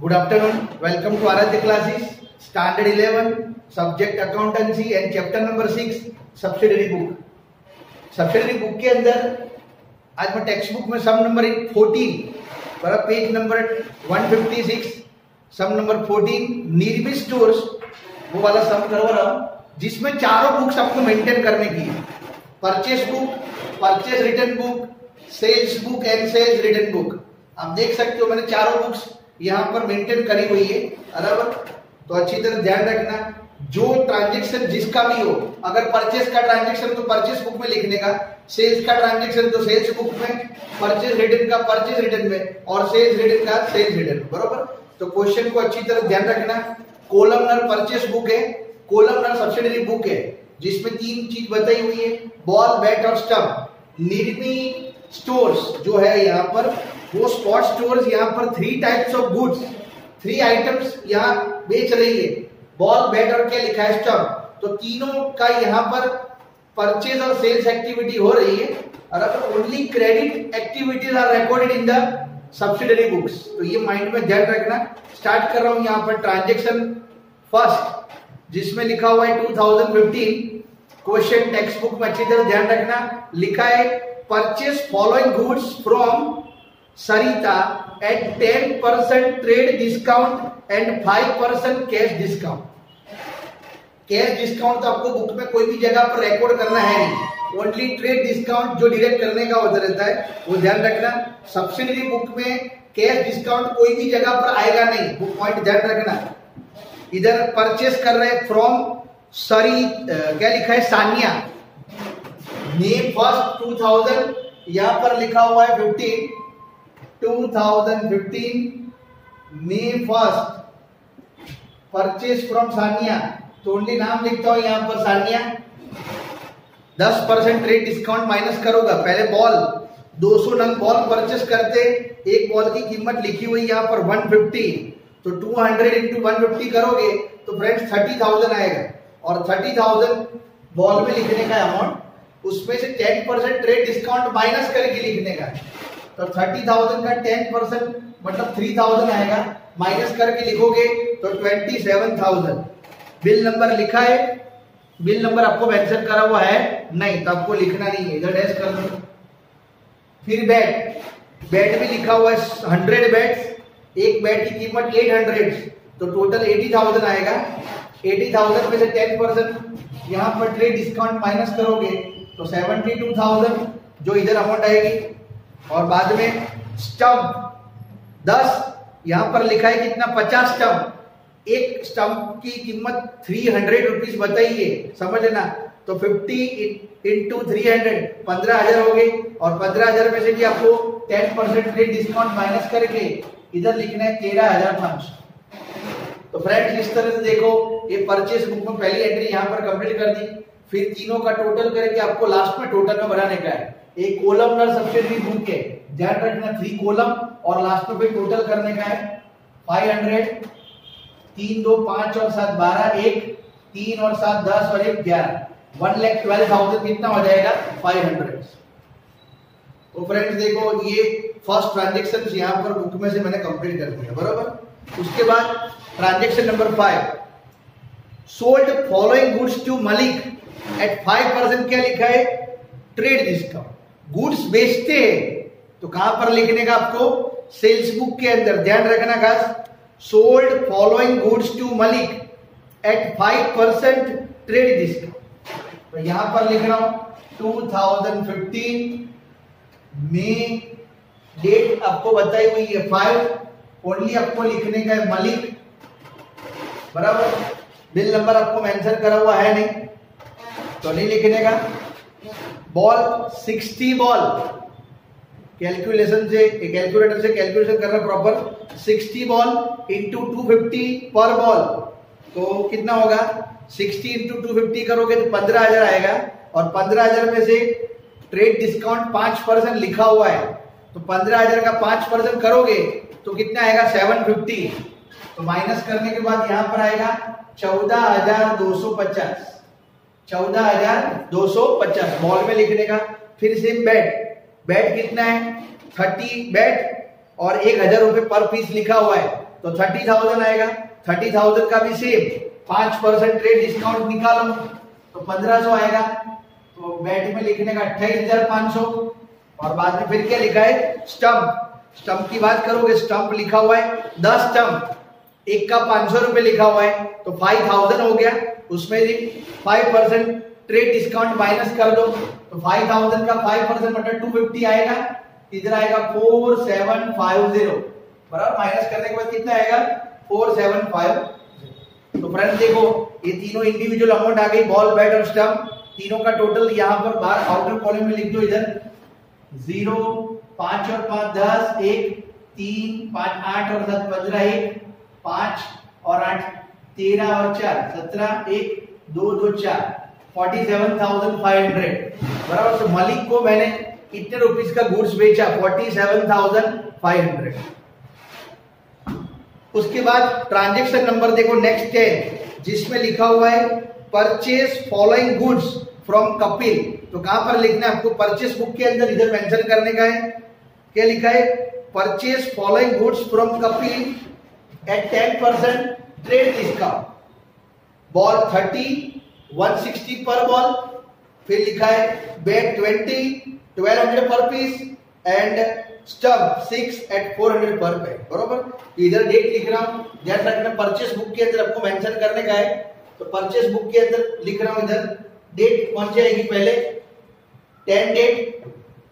Good afternoon. Welcome to Aradhya classes. Standard 11, subject accountancy and chapter number 6, subsidiary book. Subsidiary book के अंदर आज मैं text book में सम number 14 पर page number 156 सम number 14 निर्मित stores वो वाला सम करवा रहा हूँ जिसमें चारों बुक्स आपको मेंटेन करने की है। Purchase book, purchase return book, sales book and sales return book. आप देख सकते हो मैंने चारों बुक्स यहाँ पर मेंटेन करी हुई है बराबर। तो अच्छी तरह ध्यान रखना, जो ट्रांजेक्शन जिसका भी हो, अगर परचेस का ट्रांजेक्शन तो परचेस बुक में लिखने का, सेल्स का ट्रांजेक्शन तो सेल्स बुक में, परचेस रिटर्न का परचेस रिटर्न में और सेल्स रिटर्न का सेल्स रिटर्न बराबर। तो क्वेश्चन को अच्छी तरह ध्यान रखना। कोलमनर परचेस बुक है, कोलमनर सब्सिडियरी बुक है जिसमें तीन चीज बताई हुई है, बॉल, बैट और स्टंप। निर्मी स्टोर्स जो है यहाँ पर वो स्पॉट स्टोर्स यहाँ पर 3 टाइप्स ऑफ गुड्स, 3 आइटम्स यहाँ बेच रही है, बॉल, बैट और क्या लिखा है, स्टंप। तो तीनों का यहाँ पर परचेज और सेल्स एक्टिविटी हो रही है और only credit activities are recorded in the subsidiary books. तो ये माइंड में ध्यान रखना। स्टार्ट कर रहा हूं यहाँ पर ट्रांजेक्शन फर्स्ट जिसमें लिखा हुआ है 2015। क्वेश्चन टेक्स्ट बुक में अच्छी तरह ध्यान रखना। लिखा है purchase following goods from Sarita at 10% trade discount and 5% cash discount. Cash discount तो आपको बुक में कोई भी जगह पर रिकॉर्ड करना है नहीं, ओनली ट्रेड डिस्काउंट जो डायरेक्ट करने का होता रहता है वो ध्यान रखना। सब्सिडियरी बुक में कैश डिस्काउंट कोई भी जगह पर आएगा नहीं, वो पॉइंट ध्यान रखना। इधर परचेस कर रहे हैं फ्रॉम सरी, क्या लिखा है, सानिया। मे फर्स्ट 2000 यहां पर लिखा हुआ है 2015 May first purchase from Sania. तो ओनली नाम लिखता हूं यहां पर सानिया। 10% ट्रेड डिस्काउंट माइनस करूंगा। पहले बॉल 200 नंग बॉल परचेस करते, एक बॉल की कीमत लिखी हुई यहां पर 150, तो 200 इंटू 150 करोगे तो फ्रेंड्स 30,000 आएगा। और 30,000 बॉल में लिखने का अमाउंट, उसमें से 10% ट्रेड डिस्काउंट माइनस करके लिखने का। तो 30,000 का 10% मतलब 3,000 आएगा, माइनस करके लिखोगे तो 27,000। बिल नंबर लिखा है, बिल नंबर आपको मेंशन करा हुआ है नहीं तो आपको लिखना नहीं है, इधर डैश कर दो। फिर बैट, बैट भी लिखा हुआ है 100 बैट्स, एक बैट की कीमत 800, तो टोटल 80,000 आएगा। 80,000 में से 10% यहाँ पर ट्रेड डिस्काउंट माइनस करोगे तो 72,000 जो इधर अमाउंट आएगी। और बाद में स्टंप 10, यहाँ पर लिखा है कितना, 50 स्टंप। एक स्टंप की कीमत 300 रुपीज बताइए, समझ लेना। तो 50 इंटू 300 15,000 हो गई। और 15,000 में से भी आपको 10% ट्रेड डिस्काउंट माइनस करके इधर लिखना है 13,500। तो फ्रेंड्स इस तरह से देखो, ये परचेस बुक में पहली एंट्री यहाँ पर कंप्लीट कर दी। फिर तीनों का टोटल करके आपको लास्ट में टोटल में बनाने का है। एक कोलमनर सब्सिडियरी बुक है, ध्यान रखना 3 कॉलम और लास्ट में फिर टोटल करने का है 500, 3 2 5 और 7 12, 1 3 और 7 10 और 1 11, 1,12,000 कितना हो जाएगा, 500। तो फ्रेंड्स देखो ये फर्स्ट ट्रांजेक्शन यहाँ पर बुक में से मैंने कंप्लीट कर दिया बराबर। उसके बाद transaction number 5, sold following goods to Malik at 5%, क्या लिखा है, ट्रेड डिस्काउंट। गुड्स बेचते हैं तो कहां पर लिखने का आपको, सेल्स बुक के अंदर, ध्यान रखना खास। Sold following goods to Malik at 5% trade discount. तो यहां पर लिख रहा हूं 2015 में, डेट आपको बताई हुई है 5, ओनली आपको लिखने का है मलिक बराबर। बिल नंबर आपको मेंशन करा हुआ है नहीं तो नहीं लिखने का। बॉल 60 बॉल, कैलकुलेशन से, कैलकुलेटर से कैलकुलेशन करना प्रॉपर। 60 बॉल इंटू 250 पर बॉल, तो कितना होगा, 60 इंटू 250 करोगे तो 15,000 आएगा। और 15,000 में से ट्रेड डिस्काउंट 5% लिखा हुआ है, तो 15,000 का 5% करोगे तो कितना आएगा, 750। तो माइनस करने के बाद यहां पर आएगा 14,250, 14,250 बॉल में लिखने का। फिर सेम बैट, बैट कितना है, 30 बैट और 1,000 रुपए पर पीस लिखा हुआ है, तो 30,000 आएगा। 30,000 का भी सेम 5% ट्रेड डिस्काउंट निकालो तो 1500 आएगा। तो बेट में लिखने का 28,500 और बाद में फिर क्या लिखा है स्टंप। स्टंप की बात करोगे, स्टंप लिखा हुआ है 10 स्टंप, एक का 500 रुपए लिखा हुआ है तो 5000 हो गया। उसमें 5% ट्रेड डिस्काउंट माइनस कर दो तो 5000 का 5% मतलब 250 आएगा। इधर आएगा 4750 बराबर, माइनस करने के बाद कितना आएगा 4750। तो फ्रेंड्स देखो ये तीनों इंडिविजुअल अमाउंट आ गई, बॉल बैट और स्टंप, तीनों का टोटल यहाँ पर बाहर आउटर कॉलम में लिख दो। इधर 0 5 और 5 10, 1 3 5 8 और 7 15, 1 5 और 8 13 और 4 17, 1 2 2 4 47,500 बराबर। तो मलिक को मैंने कितने रुपीस का गुड्स बेचा 47,500। उसके बाद ट्रांजैक्शन नंबर देखो नेक्स्ट है जिसमें लिखा हुआ है purchase following goods from Kapil. तो कहां पर लिखना है आपको, परचेस बुक के अंदर इधर मेंशन करने का है। क्या लिखा है purchase following goods from Kapil at 10% trade discount, ball 30 160 पर बॉल, फिर लिखा है बैट 20 1200 पर पीस एंड स्टंप 6 एट 400 पर पैक बराबर। इधर डेट लिख रहा हूं, ध्यान रखना परचेस बुक के अंदर आपको मेंशन करने का है। तो परचेस बुक के अंदर लिख रहा हूं, इधर डेट कौन सी आएगी पहले 10 डेट,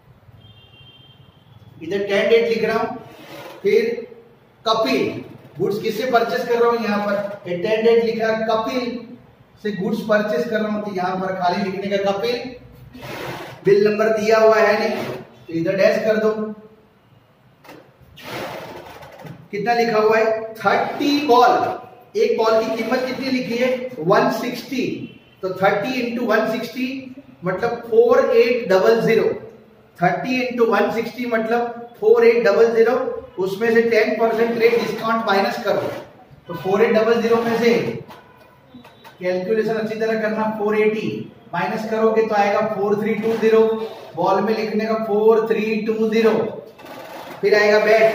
इधर 10 डेट लिख रहा हूं। फिर कपिल गुड्स किससे परचेस कर रहा हूं, यहां पर 10 डेट लिखा है कपिल से गुड्स परचेस कर रहा हूं तो यहां पर खाली लिखने का कपिल, बिल नंबर दिया हुआ है नहीं तो इधर डैश कर दो। कितना लिखा हुआ है 30 बॉल, एक बॉल की कीमत कितनी लिखी है 160, तो 30 इंटू 160 मतलब 4800, 30 इंटू 160 मतलब 4800, उसमें से 10% ट्रेड डिस्काउंट माइनस करो। तो 4800 में से कैलकुलेशन अच्छी तरह करना, 480 माइनस करोगे तो आएगा 4320, बॉल में लिखने का 4320। फिर आएगा बैट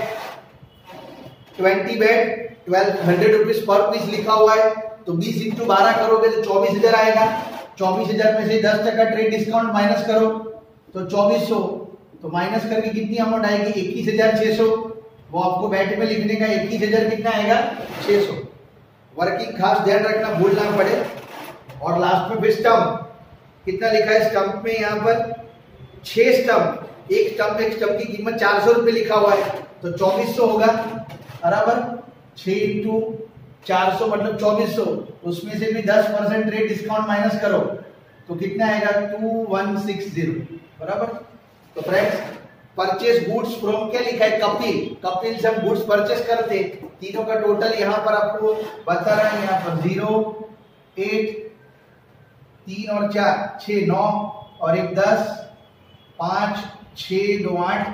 20 बैट 1200 रुपीज पर पीस लिखा हुआ है तो 20 इंटू 12 करोगे तो 24,000 आएगा। 24,000 में से 10% ट्रेड डिस्काउंट माइनस करो तो 2400, तो माइनस करके कितनी अमाउंट आएगी 21,600, वो आपको बैट में लिखने का 21,000 कितना आएगा 600। वर्किंग खास ध्यान रखना भूल ना पड़े। और लास्ट में फिर स्टंप कितना लिखा है, स्टंप में यहाँ पर 6 स्टंप, एक स्टंप की कीमत 400 रुपए लिखा हुआ है तो 2400 होगा बराबर। 6 इंटू 400 मतलब 2400, उसमें से भी 10% रेट डिस्काउंट माइनस करो तो कितना आएगा 2160 बराबर। तो फ्रेंड्स परचेस गुड्स फ्रॉम क्या लिखा है कपिल, कपिल से हम गुड्स परचेस करते, तीनों का टोटल यहाँ पर आपको बता रहा है, यहाँ पर 0 8 3 और 4 6 9 और 1 10 5 6 2 8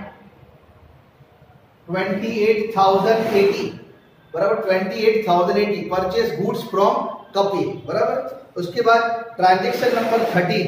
28,080 बराबर। 28,080 परचेस गुड्स फ्रॉम कपिल बराबर। उसके बाद ट्रांजैक्शन नंबर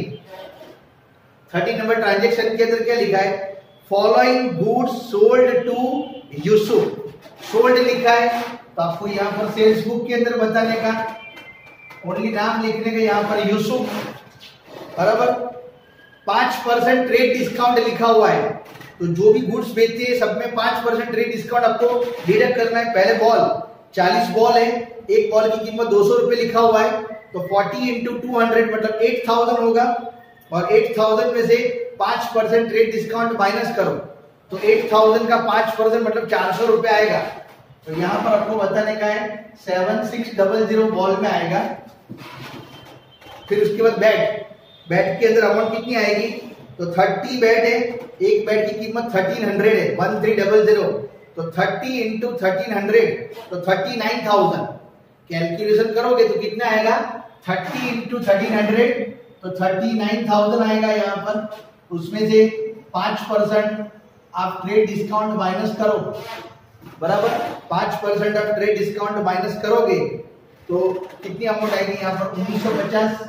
13 नंबर ट्रांजैक्शन के अंदर क्या लिखा है, following goods sold to Yusuf. Sold लिखा है तो आपको यहाँ पर सेल्स बुक के अंदर बताने का, ओनली नाम लिखने का यहाँ पर यूसुफ बराबर। 5% ट्रेड डिस्काउंट लिखा हुआ है तो जो भी गुड्स बेचते हैं सब में 5% ट्रेड डिस्काउंट आपको डिडक्ट करना है। पहले बॉल 40 बॉल है, एक बॉल की कीमत 200 रुपए लिखा हुआ है तो 40 इंटू 200 मतलब 8,000 होगा और 8,000 में से 5% ट्रेड डिस्काउंट माइनस करो तो 8,000 का 5% मतलब 400 रुपए आएगा। तो यहाँ पर आपको बताने का है 7600 बॉल में आएगा। फिर उसके बाद बैट के अंदर अमाउंट कितनी आएगी, तो 30 बैट है, एक बैट की कीमत 1300 है 1300, तो 30 इंटू 1300 तो 39,000। कैलकुलेशन करोगे तो कितना आएगा 30 इंटू 1300 तो 39,000 आएगा यहाँ पर। उसमें से 5% आप ट्रेड डिस्काउंट माइनस करो बराबर। 5% आप ट्रेड डिस्काउंट माइनस करोगे तो कितनी अमाउंट आएगी यहाँ पर 1950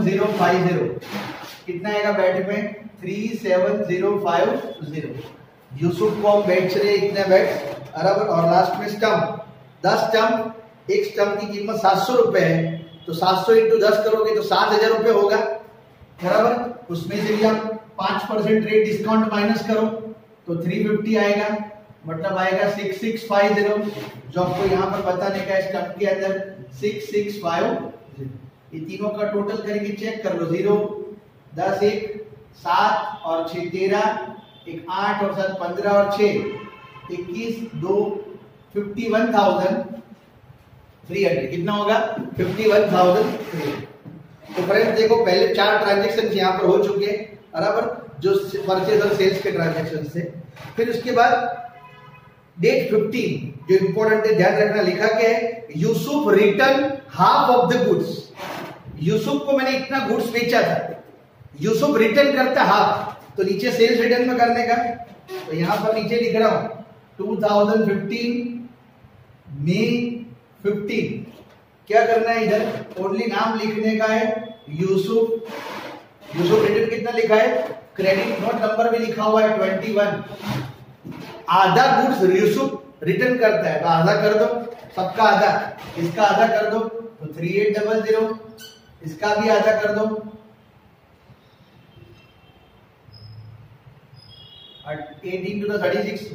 037,050 कितना आएगा बैट में 37,050 यूसुफ को हम बेच रहे इतने बेट्स बराबर, और लास्ट में स्टम्प 10 स्टम्प, एक स्टम्प की कीमत 700 रुपए है, तो 700 इंटू 10 करोगे तो 7000 रुपए होगा बराबर। उसमें से भी आप 5% रेट डिस्काउंट माइनस करो तो 350 आएगा, मतलब आएगा 6650, जो आपको यहाँ पर बताने का है स्टम्प के अंदर 6650। ये तीनों का टोटल करके चेक कर लो, 0 10 1 7 और 6 13, एक 8 और 7 15 और 6 21 2 51,300, कितना होगा 51,300। तो फ्रेंड्स देखो पहले 4 ट्रांजेक्शन यहाँ पर हो चुके हैं बराबर, जो परचेज और सेल्स के ट्रांजेक्शन से। फिर उसके बाद डेट 15 जो इंपॉर्टेंट है, ध्यान रखना, लिखा क्या है, Yusuf return half of the goods. Yusuf को मैंने इतना गुड्स बेचा था, यूसुफ रिटर्न करता हाफ, तो नीचे सेल्स रिटर्न में करने का, तो यहां पर नीचे लिख रहा हूं 2015 मई 15, क्या करना है इधर, ओनली नाम लिखने का है यूसुफ। यूसुफ रिटर्न कितना लिखा है, क्रेडिट नोट नंबर भी लिखा हुआ है 21। आधा गुड्स यूसुफ रिटर्न करता है तो आधा कर दो, सबका आधा, इसका आधा कर दो तो 3800, इसका भी आधा कर दो 8 into 36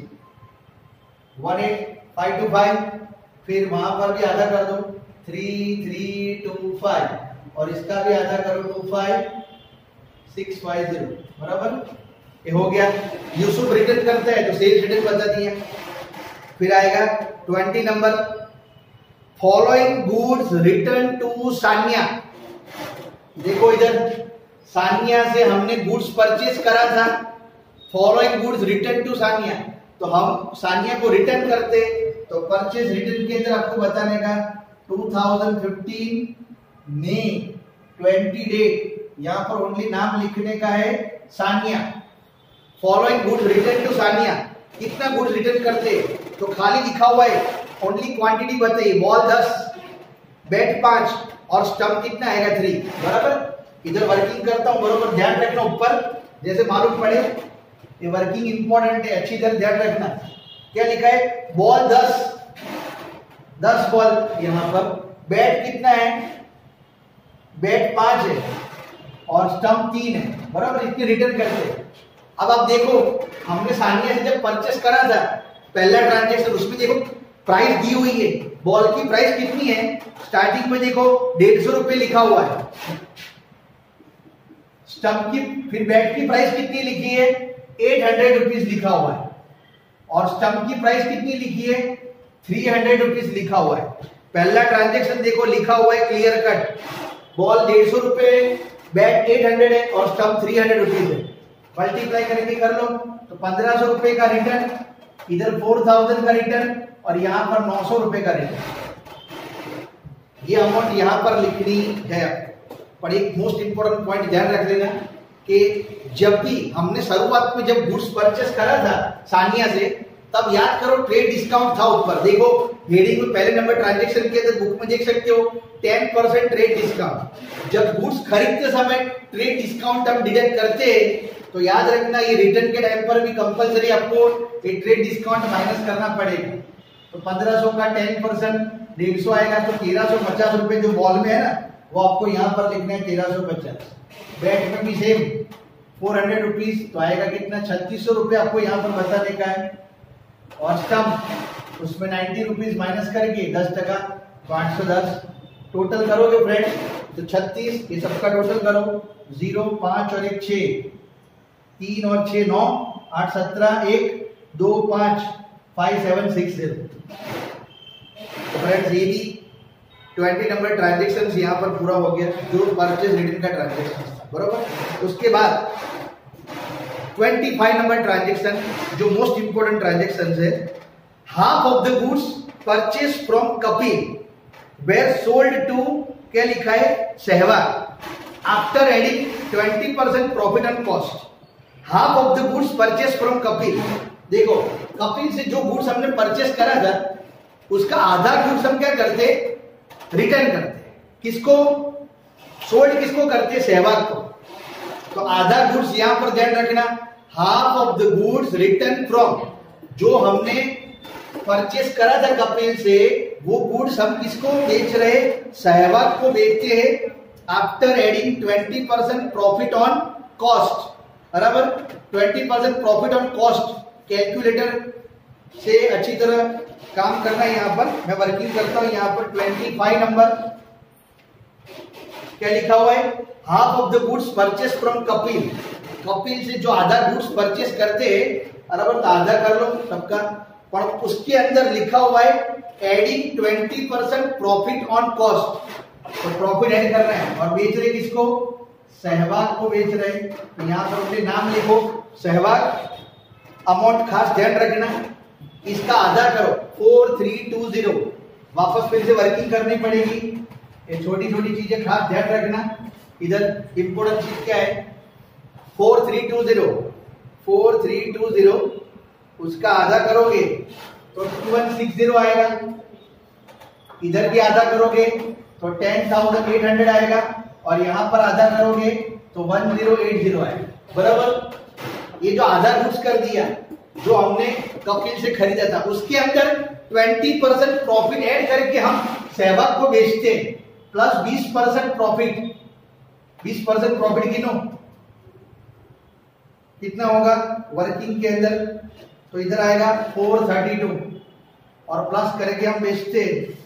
18525, फिर वहां पर भी आधा कर दो 3325, और इसका भी आधा करो 25650 बराबर, ये हो गया। यूसुफ रिटर्न करता है तो सेल्स रिटर्न बता दिया। फिर आएगा 20 number, following goods return to Sania. देखो इधर सानिया से हमने गुड्स परचेज करा था, following goods return to Sania, तो हम सानिया को रिटर्न करते, तो परचेज रिटर्न के अंदर आपको बताने का 2015 मई 20 डेट, यहां पर ओनली नाम लिखने का है Sania. Following goods return to Sania, कितना गुड्स रिटर्न करते, तो खाली लिखा हुआ है, ओनली क्वांटिटी बताइए, बॉल 10, बैट 5 और स्टंप कितना आएगा 3 बराबर। इधर वर्किंग करता हूं, बराबर ध्यान रखना, ऊपर जैसे मालूम पड़े, ये वर्किंग इंपॉर्टेंट है, अच्छी तरह ध्यान रखना। क्या लिखा है, बॉल 10 बॉल यहां पर, बैट कितना है, बैट 5 है और स्टंप 3 है बराबर, इसके रिटर्न करते। अब आप देखो हमने सानिया से जब परचेस करा था पहला ट्रांजेक्शन, उसमें देखो प्राइस दी हुई है, बॉल की प्राइस कितनी है, स्टार्टिंग में देखो 150 रुपए लिखा हुआ है, स्टंप की, फिर बैट की प्राइस कितनी लिखी है 800 रुपीज लिखा हुआ है, और स्टंप की प्राइस कितनी लिखी है 300 रुपीज लिखा हुआ है। पहला ट्रांजेक्शन देखो लिखा हुआ है क्लियर कट, बॉल 150 रुपए, बैट 800 है और स्टंप 300 रुपीज है, मल्टीप्लाई करके कर लो तो 1500 रुपए का रिटर्न, इधर 4000 का रिटर्न और यहां पर 900 रुपए का रिटर्न। ये अमाउंट यहां पर लिखनी है। पर एक मोस्ट इंपोर्टेंट पॉइंट ध्यान रख लेना कि जब भी हमने शुरुआत में जब गुड्स परचेस करा था सानिया से, तब याद करो ट्रेड डिस्काउंट था ऊपर, देखो हेडिंग में पहले नंबर ट्रांजेक्शन के अंदर बुक में देख सकते हो 10% ट्रेड डिस्काउंट। जब गुड्स खरीदते समय ट्रेड डिस्काउंट हम डिडक्ट करते हैं तो याद रखना ये रिटर्न के टाइम पर भी कंपलसरी आपको ये ट्रेड डिस्काउंट माइनस करना पड़ेगा। तो 1500 का 10% 150 आएगा, तो 1350 रुपए जो बॉल में है ना, वो आपको यहाँ पर लिखना है 1350। बैट में भी सेम 400 रुपीज, तो आएगा कितना 3600 रुपए आपको यहाँ पर बताने का है। और स्टम्प उसमें 90 रुपीज माइनस करके 10%, तो 810 टोटल करोगे फ्रेंड्स तो 36, ये सबका टोटल करो 0 5 और 1 6, 3 और 6 9, 8 17, 1 2 5 5 7 6 0। तो फ्रेंड्स ये भी 20 नंबर ट्रांजेक्शन यहाँ पर पूरा हो गया, जो परचेज रिटर्न का ट्रांजेक्शन था बरोबर। उसके बाद 25 नंबर ट्रांजेक्शन जो मोस्ट इंपोर्टेंट ट्रांजेक्शन है, half of the goods purchase from Kapil were sold to, क्या लिखा है Sehwag, after adding 20% profit and cost. Half of the goods purchase from Kapil, देखो कपिल से जो गुड्स हमने परचेज करा था उसका आधा गुड्स हम क्या करते, रिटर्न करते, किसको सोल्ड, किसको करते, सहवाग को। तो आधा गुड्स यहां पर ध्यान रखना half of the goods return from, जो हमने परचेस करा था कपिल से, वो गुड्स हम किसको बेच रहे, सहवाग को बेचते हैं, after adding 20% profit on cost, बराबर। 20% प्रॉफिट ऑन कॉस्ट कैलकुलेटर से अच्छी तरह काम करना है। यहां पर मैं वर्किंग करता हूं, यहां पर 25 नंबर क्या लिखा हुआ है, half of the goods purchase from Kapil, Kapil से जो आधा गुड्स परचेस करते हैं, बराबर, तो आधा कर लो सबका, पर उसके अंदर लिखा हुआ है एडिंग 20% प्रॉफिट ऑन कॉस्ट, तो प्रॉफिट ऐड कर रहे हैं और बेच रहे किसको, सहवाग को बेच रहे हैं। तो यहां पर अपने नाम लिखो सहवाग, अमाउंट खास ध्यान रखना, इसका आधा करो 4320, वापस फिर से वर्किंग करनी पड़ेगी, ये छोटी छोटी चीजें खास ध्यान रखना। इधर इंपोर्टेंट चीज क्या है, 4320 उसका आधा करोगे तो 2160 आएगा, इधर भी आधा करोगे तो 10,800 आएगा, और यहां पर आधा करोगे तो 1080 आएगा, बराबर। ये जो आधा गुड्स कर दिया जो हमने कपिल से खरीदा था, उसके अंदर 20% प्रॉफिट ऐड करके हम सहवाग को बेचते हैं, प्लस 20% प्रॉफिट, 20% प्रॉफिट गिनो कितना होगा वर्किंग के अंदर, तो इधर आएगा 432, और प्लस करके हम बेचते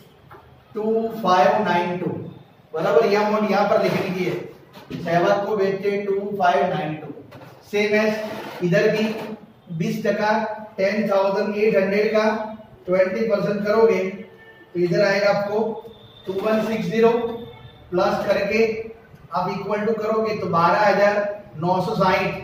2592, बराबर। यह अमाउंट यहां पर लिखने की है, सहवाग को बेचते 2592। सेम एज इधर भी 20%, 10,800 का 20% करोगे तो इधर आएगा आपको 2160, प्लस करके आप इक्वल टू करोगे तो 12,960,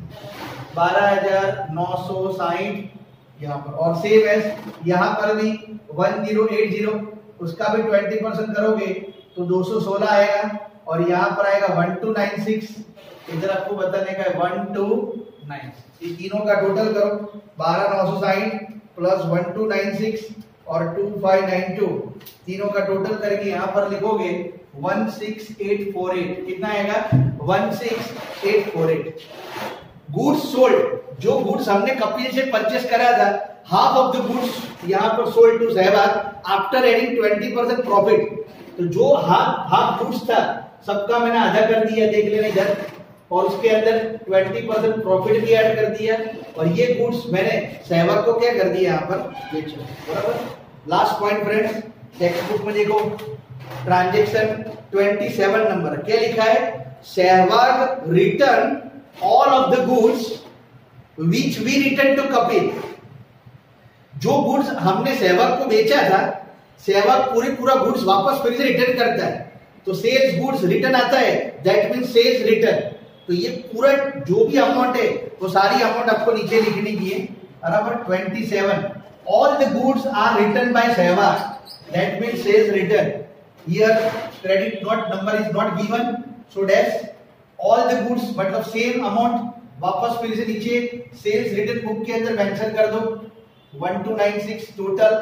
12,960 यहाँ पर, और सेम एज यहाँ पर भी 1080, उसका भी 20% करोगे तो 216 आएगा, और यहाँ पर आएगा 1296, इधर आपको बताने का है 1296, ये तीनों का टोटल करो 12,960 प्लस 1296 और 2592, तीनों का टोटल करके यहाँ पर लिखोगे 16848, कितना आएगा 16848। गुड्स सोल्ड, जो गुड्स हमने कपिल से परचेस करा था, हाफ ऑफ द गुड्स यहाँ पर sold to Sehwag after adding 20% profit, तो जो हाफ गुड्स था सबका मैंने आधा कर दिया, देख लेना इधर, और उसके अंदर 20% प्रॉफिट भी ऐड कर दिया, और ये गुड्स मैंने सहवाग को क्या कर दिया यहाँ पर बेचा, बराबर। Last point friends, text book में देखो ट्रांजेक्शन 27 नंबर क्या लिखा है, Sehwag return all of the goods which we return to Kapil, जो गुड्स हमने सहवाग को बेचा था, सहवाग पूरा गुड्स वापस फिर से रिटर्न करता है, तो सेल्स गुड्स रिटर्न आता है, दैट मींस सेल्स रिटर्न। तो ये पूरा जो भी अमाउंट है वो सारी अमाउंट आपको नीचे लिखनी की है, बराबर। 27 all the goods are return by Sehwag, that means sales return, here credit note number is not given, so dash all the goods मतलब सेम अमाउंट वापस फिर से नीचे सेल्स रिटर्न बुक के अंदर मेंशन कर दो, 1296 टोटल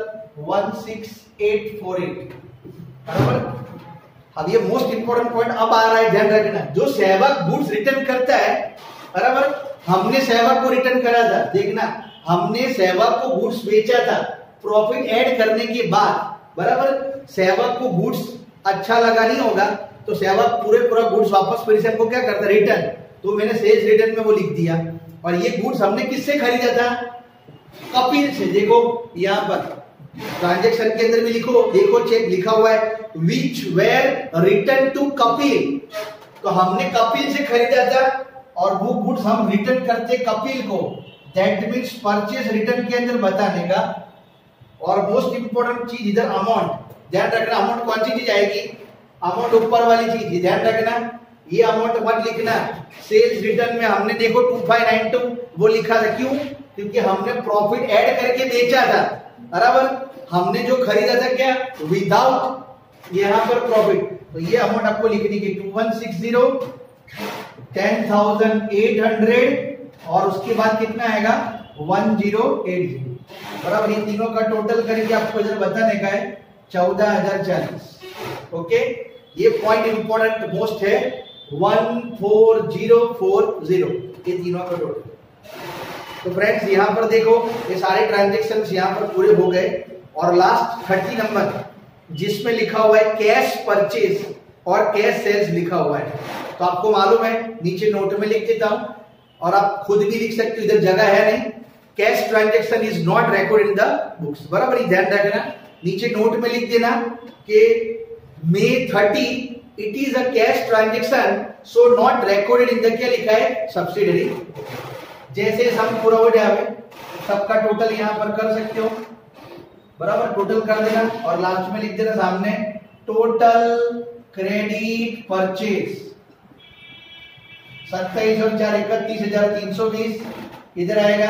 16848, बराबर। अब ये मोस्ट इंपोर्टेंट पॉइंट अब आ रहा है, ध्यान रखना, जो सहवाग गुड्स रिटर्न करता है, बराबर, हमने सहवाग को रिटर्न करा था, देखना हमने सहवाग को गुड्स बेचा था, प्रॉफिट ऐड करने के बाद, बराबर, सहवाग को गुड्स अच्छा लगा नहीं होगा तो सहवाग पूरा गुड्स वापस फिर से हमको क्या करता है रिटर्न, तो मैंने सेल्स रिटर्न में वो लिख दिया। और ये गुड्स हमने किससे खरीदा था, कपिल से। देखो यहां पर ट्रांजेक्शन के अंदर भी लिखो, देखो चेक लिखा हुआ है which were return to Kapil, तो हमने कपिल से खरीदा था और वो गुड्स हम रिटर्न करते कपिल को, दैट मींस परचेज रिटर्न के अंदर बताने का। और मोस्ट इंपोर्टेंट चीज इधर अमाउंट, ध्यान रखना अमाउंट कौन सी चीज आएगी, अमाउंट ऊपर वाली चीज ध्यान रखना, ये अमाउंट मत लिखना। सेल्स रिटर्न में हमने देखो 2592 वो लिखा था, क्यों, क्योंकि हमने प्रॉफिट ऐड करके बेचा था, बराबर। हमने जो खरीदा था क्या विदाउट यहाँ पर प्रॉफिट, तो ये अमाउंट आपको लिखनी की 2160, 10,800 और उसके बाद कितना आएगा 1080, बराबर। ये तीनों का टोटल करके आपको इधर बताने का है 14,040। ओके, ये पॉइंट इंपॉर्टेंट मोस्ट है 14040, ये तीनों का टोटल। तो फ्रेंड्स यहाँ पर देखो ये सारे ट्रांजेक्शन्स यहाँ पर पूरे हो गए और लास्ट 30 नंबर जिसमें लिखा हुआ है कैश परचेज और कैश सेल्स लिखा हुआ है। तो आपको मालूम है, नीचे नोट में लिख देता हूं और आप खुद भी लिख सकते हो, इधर जगह है नहीं। Cash transaction is not record in the books, बराबर ही ध्यान रखना। नीचे नोट में लिख देना कि May 30 it is a cash transaction so not recorded in the, क्या लिखा है, सब्सिडरी। जैसे सम पूरा हो जाए सबका टोटल यहां पर कर सकते हो, बराबर टोटल कर देना और लास्ट में लिख देना सामने टोटल क्रेडिट परचेज 27,431,320, इधर आएगा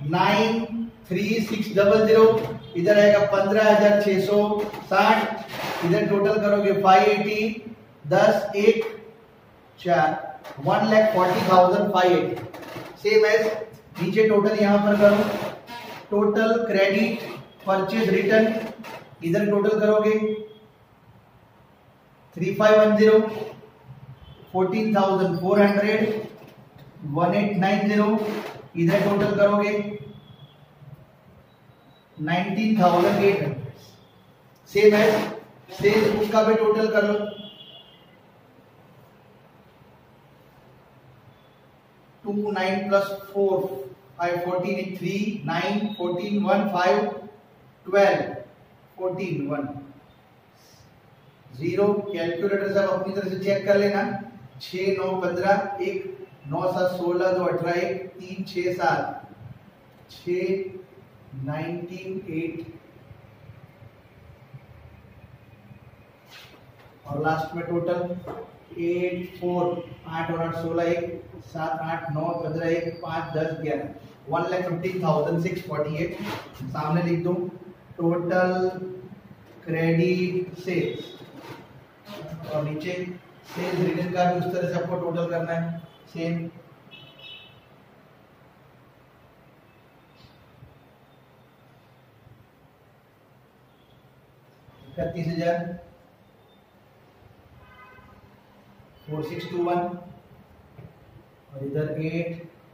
93600, इधर आएगा 15,660, इधर टोटल करोगे 580, 10 1 4 1,40,580। सेम एज नीचे टोटल यहां पर करो, टोटल क्रेडिट परचेज रिटर्न, इधर टोटल करोगे 3510, 14,400, 1890, इधर टोटल करोगे 19,800। सेम एज सेल्स बुक का भी टोटल कर लो, 2 9 + 4 5 14 3 9 14 1 5 12 14 1 0। कैलकुलेटर से अपनी तरह से चेक कर लेना, 6 9 15 1 9 7 16 2 18 1 3 6 7 6 19 8 और लास्ट में टोटल 8 4 8 और 8 16 1 7 8 9 15 1 5 10 11 1,15,648। सामने लिख दो टोटल क्रेडिट सेल्स और नीचे सेल्स रिटर्न का भी उस तरह से आपको टोटल करना है। सेम 31,4621 और इधर 8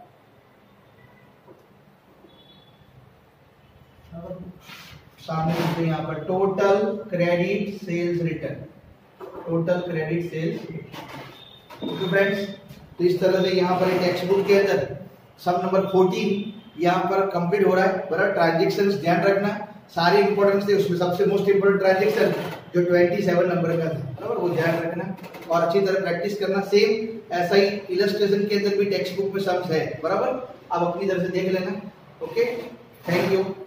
सामने लिखते हैं यहाँ पर total credit sales return, total credit sales. Okay friends, तो इस तरह से यहाँ पर टेक्स्ट बुक के अंदर सम नंबर 14 यहाँ पर कंप्लीट हो रहा है। बराबर ट्रांजेक्शंस ध्यान रखना, सारे इंपॉर्टेंट थे, उसमें सबसे मोस्ट इंपोर्टेंट ट्रांजेक्शन जो 27 नंबर का था, बराबर वो ध्यान रखना और अच्छी तरह प्रैक्टिस करना। सेम ऐसा ही इलस्ट्रेशन के अंदर भी टेक्स्ट बुक में सम्स है, बराबर आप अपनी तरफ से देख लेना। Okay, thank you.